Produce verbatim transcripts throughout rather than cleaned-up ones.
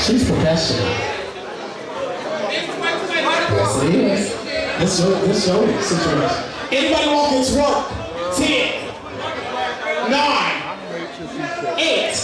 She's professional. Yes, it is. This show, this show situation. Anybody walking twerk? Ten, nine, eight,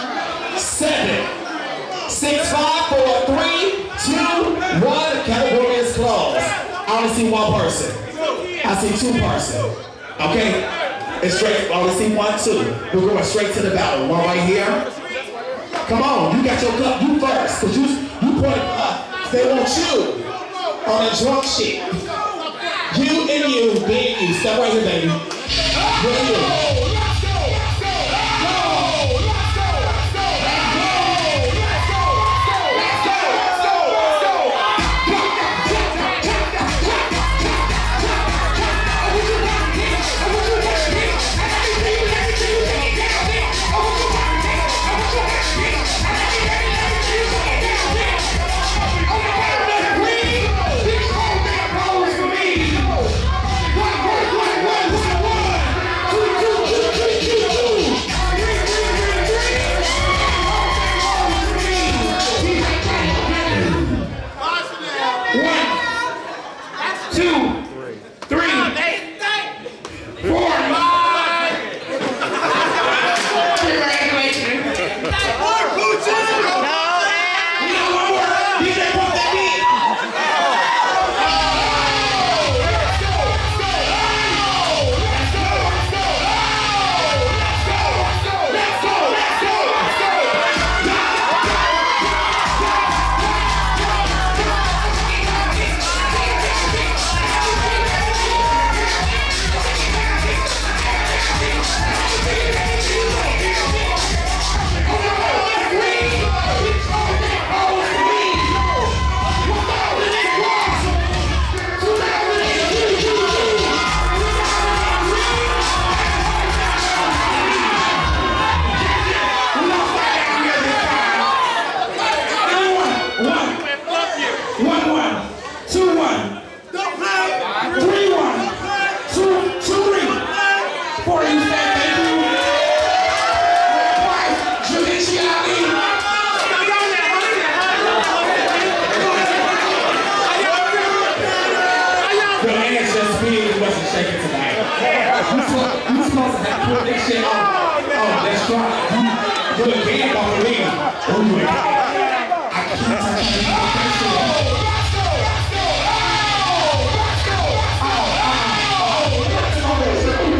seven, six, five, four, three, two, one. The category is closed. I only see one person. I see two person. Okay? It's straight. I only see one, two. We're going straight to the battle. One right here. Come on, you got your cup. You first, cause you you pointed up. They want you on a drunk shit. You and you, being you. Step right here, baby. Where you?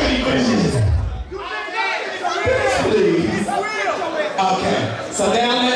Okay, so now